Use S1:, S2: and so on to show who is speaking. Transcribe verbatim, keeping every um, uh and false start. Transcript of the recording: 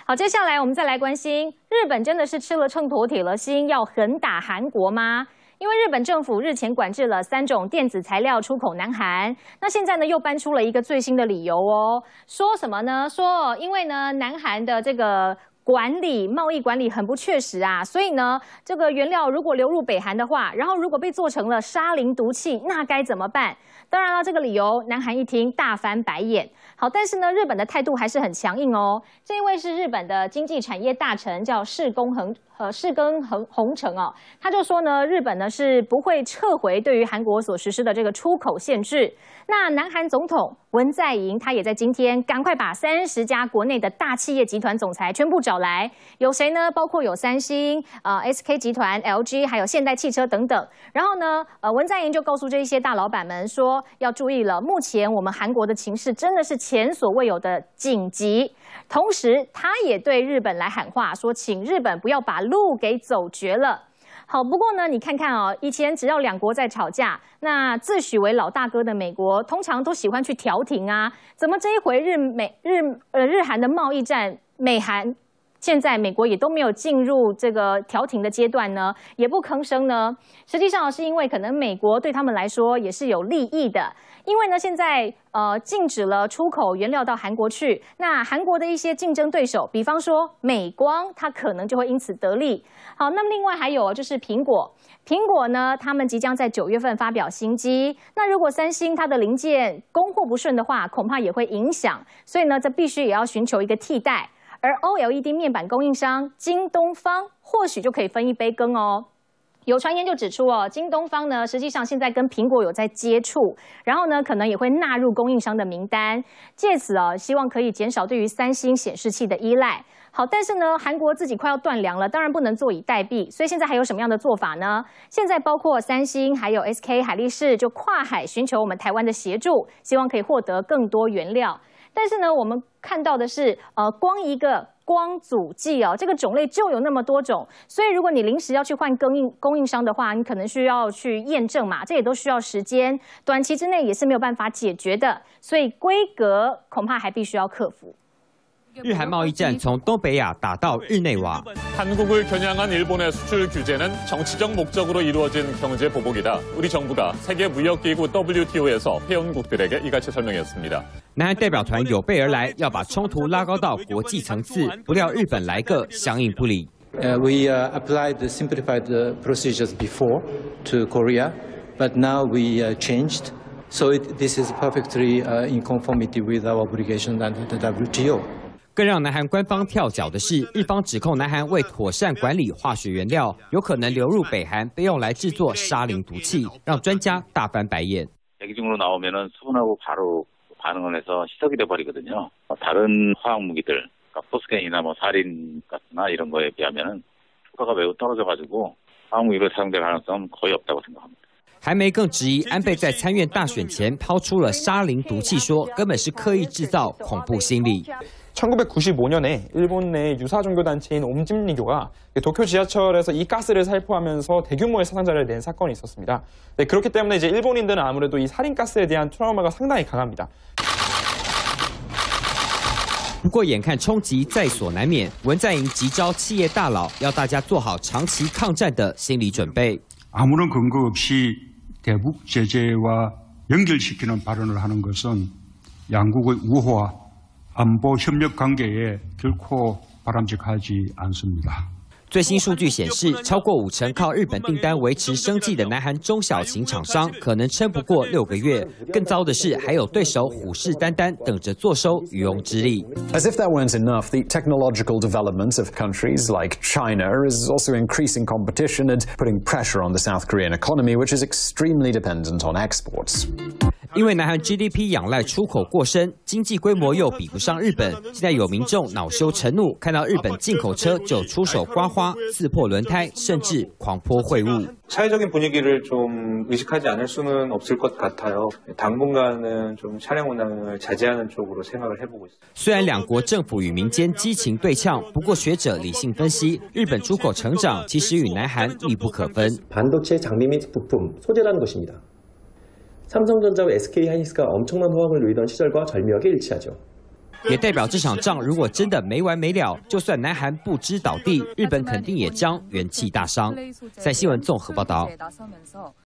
S1: 好，接下来我们再来关心，日本真的是吃了秤砣铁了心，要狠打韩国吗？因为日本政府日前管制了三种电子材料出口南韩，那现在呢又搬出了一个最新的理由哦，说什么呢？说因为呢南韩的这个管理贸易管理很不确实啊，所以呢这个原料如果流入北韩的话，然后如果被做成了沙林毒气，那该怎么办？当然了，这个理由南韩一听大翻白眼。好，但是呢，日本的态度还是很强硬哦。这一位是日本的经济产业大臣，叫世耕恒呃世耕恒宏成哦，他就说呢，日本呢是不会撤回对于韩国所实施的这个出口限制。那南韩总统文在寅他也在今天赶快把三十家国内的大企业集团总裁全部找来，有谁呢？包括有三星、呃 S K 集团、L G， 还有现代汽车等等。然后呢，呃文在寅就告诉这一些大老板们说，要注意了，目前我们韩国的情势真的是前所未有的紧急。同时，他也对日本来喊话，说请日本不要把路给走绝了。好，不过呢，你看看哦，以前只要两国在吵架，那自诩为老大哥的美国，通常都喜欢去调停啊。怎么这一回日美日呃日韩的贸易战，美韩现在美国也都没有进入这个调停的阶段呢，也不吭声呢？实际上是因为可能美国对他们来说也是有利益的。因为呢，现在呃禁止了出口原料到韩国去，那韩国的一些竞争对手，比方说美光，它可能就会因此得利。好，那么另外还有就是苹果，苹果呢，他们即将在九月份发表新机，那如果三星它的零件供货不顺的话，恐怕也会影响，所以呢，这必须也要寻求一个替代。而 O L E D 面板供应商京东方或许就可以分一杯羹哦。有传言就指出哦，京东方呢，实际上现在跟苹果有在接触，然后呢，可能也会纳入供应商的名单，借此哦，希望可以减少对于三星显示器的依赖。好，但是呢，韩国自己快要断粮了，当然不能坐以待毙，所以现在还有什么样的做法呢？现在包括三星还有 S K 海力士就跨海寻求我们台湾的协助，希望可以获得更多原料。但是呢，我们看到的是，呃，光一个光阻剂哦，这个种类就有那么多种，所以如果你临时要去换供应供应商的话，你可能需要去验证嘛，这也都需要时间，短期之内也是没有办法解决的，所以规格恐怕还必须要克服。
S2: 日韩贸易战从东北亚打到日内瓦。
S3: 한국을 겨냥한 일본의 수출 규제는 정치적 목적으로 이루어진 경제 보복이다. 우리 정부가 세계 무역기구 더블유 T O에서 회원국들에게 이같이 설명했습니다.
S2: 南韩代表团有备而来，要把冲突拉高到国际层次，不料日本来个相应不理。
S4: Uh, we uh, applied the simplified uh, procedures before to Korea, but now we uh, changed. So it, this is perfectly uh, in conformity with our obligation under the W T O.
S2: 更让南韩官方跳脚的是，日方指控南韩未妥善管理化学原料，有可能流入北韩，被用来制作沙林毒气，让专家大翻白眼。
S5: 대기중으로 나오면은 수분하고 바로 반응을 해서 희석이 돼 버리거든요. 다른 화학 무기들, 그러니까 포스겐이나 뭐 사린 가스나 이런 거에 비하면은 효과가 매우 떨어져가지고 화학 무기로 사용될 가능성은 거의 없다고 생각합니다.
S2: 韩媒更质疑安倍在参院大选前抛出了沙林毒气说，根本是刻意制造恐怖心理。
S6: 천구백구십오 년에 일본 내 유사 종교 단체인 옴짐리교가 도쿄 지하철에서 이 가스를 살포하면서 대규모의 사상자를 낸 사건이 있었습니다. 네, 그렇기 때문에 이제 일본인들은 아무래도 이 살인 가스에 대한 트라우마가 상당히 강합니다.
S2: 不过，眼看冲击在所难免，文在寅急召企业大佬，要大家做好长期抗战的心理准备。
S7: 아무런 근거 없이 대북 제재와 연결시키는 발언을 하는 것은 양국의 우호와 안보 협력 관계에 결코 바람직하지 않습니다.
S2: 最新数据显示，超过五成靠日本订单维持生计的南韩中小型厂商，可能撑不过六个月。更糟的是，还有对手虎视眈眈，等着坐收渔翁之利。
S8: As if that weren't enough, the technological development of countries like China is also increasing competition and putting pressure on the South Korean economy, which is extremely dependent on exports.
S2: 因为南韩 G D P 仰赖出口过剩，经济规模又比不上日本，现在有民众恼羞成怒，看到日本进口车就出手刮花、刺破轮胎，甚至狂泼秽物。
S9: 사회적인 분위기를 좀 의식하지 않을 수는 없을 것 같아요. 당분간은 좀 차량 운항을 자제하는 쪽으로 생각을 해보고 있습니다.
S2: 虽然两国政府与民间激情对呛，不过学者理性分析，日本出口成长其实与南韩密不可分。
S10: 반도체 장비 및 부품, 소재라는 것입니다. 삼성전자와 에스케이 하이닉스가 엄청난 호황을 누리던 시절과 절묘하게 일치하죠.
S2: 也代表这场仗如果真的没完没了，就算南韩不知倒地，日本肯定也将元气大伤。在新闻综合报道。